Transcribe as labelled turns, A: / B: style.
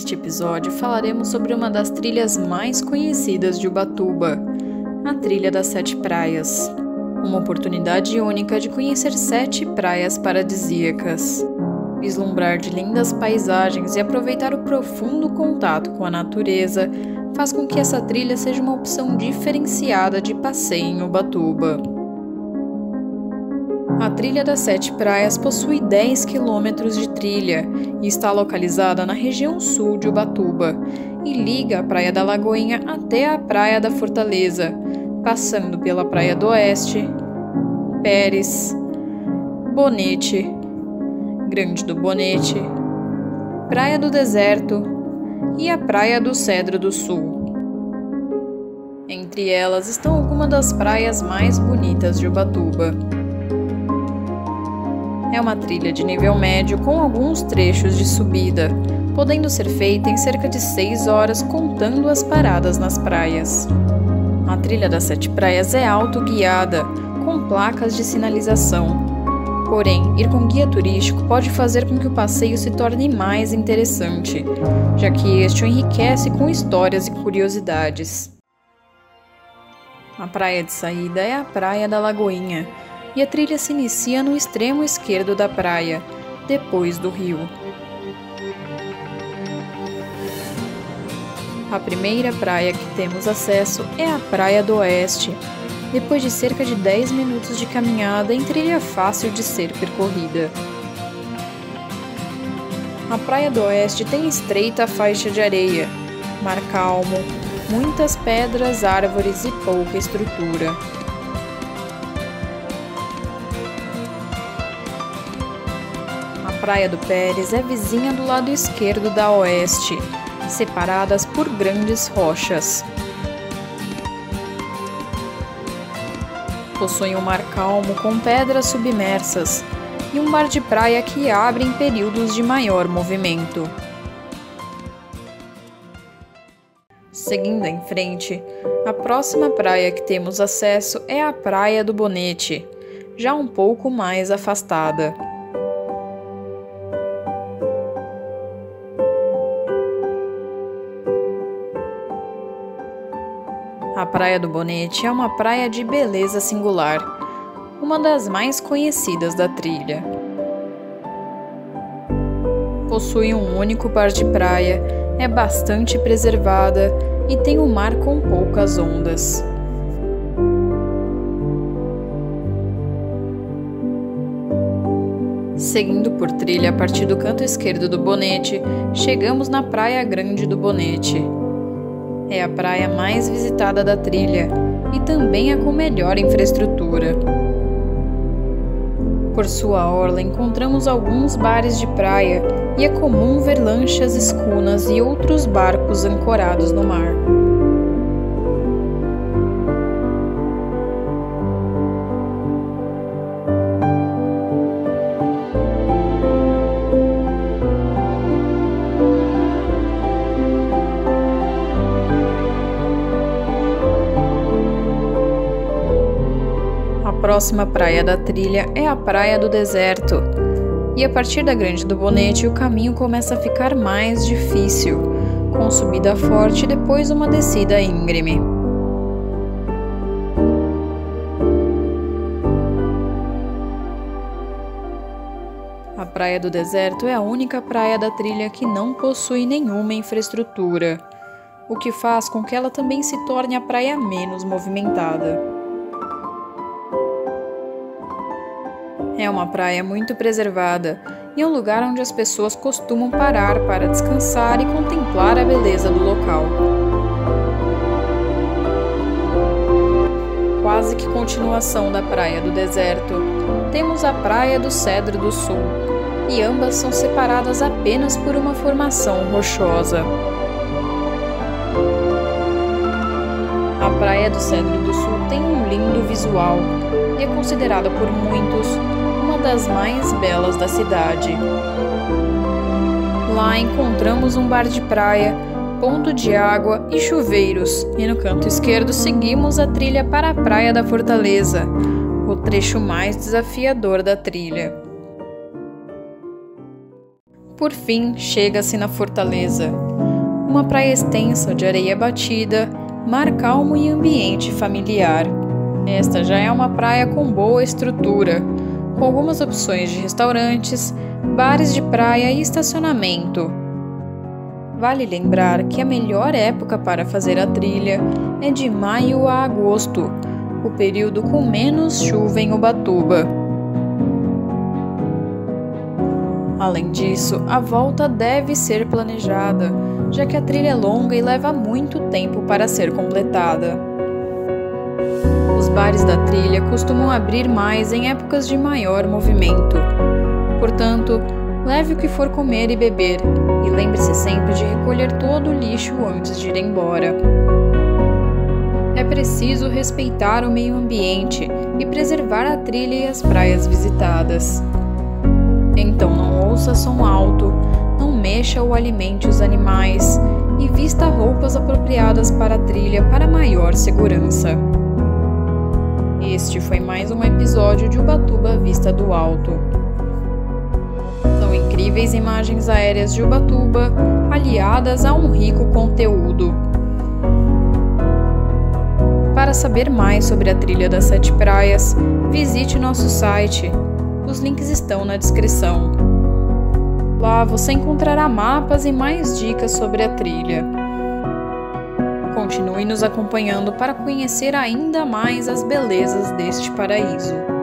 A: Neste episódio falaremos sobre uma das trilhas mais conhecidas de Ubatuba, a Trilha das 7 Praias. Uma oportunidade única de conhecer 7 praias paradisíacas, vislumbrar de lindas paisagens e aproveitar o profundo contato com a natureza faz com que essa trilha seja uma opção diferenciada de passeio em Ubatuba. A Trilha das 7 Praias possui 10 quilômetros de trilha e está localizada na região sul de Ubatuba e liga a Praia da Lagoinha até a Praia da Fortaleza, passando pela Praia do Oeste, Pérez, Bonete, Grande do Bonete, Praia do Deserto e a Praia do Cedro do Sul. Entre elas estão algumas das praias mais bonitas de Ubatuba. É uma trilha de nível médio com alguns trechos de subida, podendo ser feita em cerca de 6 horas contando as paradas nas praias. A Trilha das 7 Praias é autoguiada, com placas de sinalização. Porém, ir com guia turístico pode fazer com que o passeio se torne mais interessante, já que este o enriquece com histórias e curiosidades. A praia de saída é a Praia da Lagoinha, e a trilha se inicia no extremo esquerdo da praia, depois do rio. A primeira praia que temos acesso é a Praia do Oeste, depois de cerca de 10 minutos de caminhada em trilha fácil de ser percorrida. A Praia do Oeste tem estreita faixa de areia, mar calmo, muitas pedras, árvores e pouca estrutura. A Praia do Pérez é vizinha do lado esquerdo da Oeste, separadas por grandes rochas. Possui um mar calmo com pedras submersas e um mar de praia que abre em períodos de maior movimento. Seguindo em frente, a próxima praia que temos acesso é a Praia do Bonete, já um pouco mais afastada. A Praia do Bonete é uma praia de beleza singular, uma das mais conhecidas da trilha. Possui um único par de praia, é bastante preservada e tem um mar com poucas ondas. Seguindo por trilha a partir do canto esquerdo do Bonete, chegamos na Praia Grande do Bonete. É a praia mais visitada da trilha e também a com melhor infraestrutura. Por sua orla encontramos alguns bares de praia e é comum ver lanchas, escunas e outros barcos ancorados no mar. A próxima praia da trilha é a Praia do Deserto, e a partir da Grande do Bonete o caminho começa a ficar mais difícil, com subida forte e depois uma descida íngreme. A Praia do Deserto é a única praia da trilha que não possui nenhuma infraestrutura, o que faz com que ela também se torne a praia menos movimentada. É uma praia muito preservada e é um lugar onde as pessoas costumam parar para descansar e contemplar a beleza do local. Quase que continuação da Praia do Deserto, temos a Praia do Cedro do Sul, e ambas são separadas apenas por uma formação rochosa. A Praia do Cedro do Sul tem um lindo visual e é considerada por muitos uma das mais belas da cidade. Lá encontramos um bar de praia, ponto de água e chuveiros, e no canto esquerdo seguimos a trilha para a Praia da Fortaleza, o trecho mais desafiador da trilha. Por fim, chega-se na Fortaleza, uma praia extensa de areia batida, mar calmo e ambiente familiar. Esta já é uma praia com boa estrutura, com algumas opções de restaurantes, bares de praia e estacionamento. Vale lembrar que a melhor época para fazer a trilha é de maio a agosto, o período com menos chuva em Ubatuba. Além disso, a volta deve ser planejada, já que a trilha é longa e leva muito tempo para ser completada. Os bares da trilha costumam abrir mais em épocas de maior movimento. Portanto, leve o que for comer e beber, e lembre-se sempre de recolher todo o lixo antes de ir embora. É preciso respeitar o meio ambiente e preservar a trilha e as praias visitadas. Então não ouça som alto, não mexa ou alimente os animais e vista roupas apropriadas para a trilha para maior segurança. Este foi mais um episódio de Ubatuba Vista do Alto. São incríveis imagens aéreas de Ubatuba, aliadas a um rico conteúdo. Para saber mais sobre a Trilha das 7 Praias, visite nosso site. Os links estão na descrição. Lá você encontrará mapas e mais dicas sobre a trilha. Continue nos acompanhando para conhecer ainda mais as belezas deste paraíso.